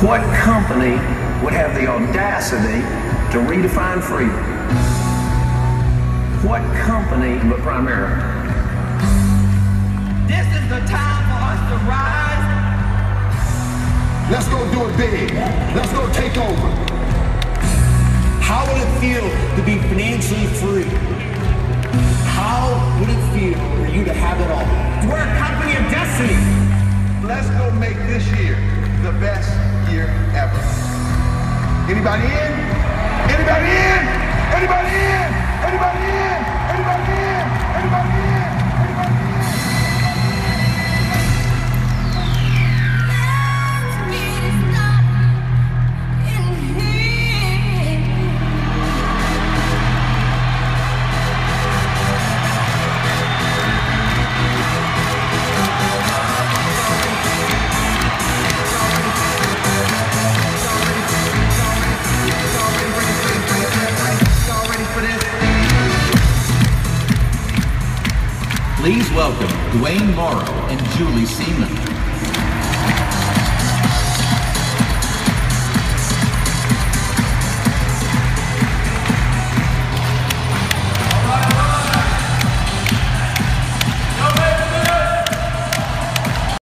What company would have the audacity to redefine freedom? What company but Primera? This is the time for us to rise. Let's go do it big. Let's go take over. How would it feel to be financially free? How would it feel for you to have it all? We're a company of destiny. Let's go make this year the best year ever. Anybody in? Anybody in? Anybody in? Anybody in? Anybody in? Anybody in? Anybody in? Please welcome Dwayne Morrow and Julie Seaman.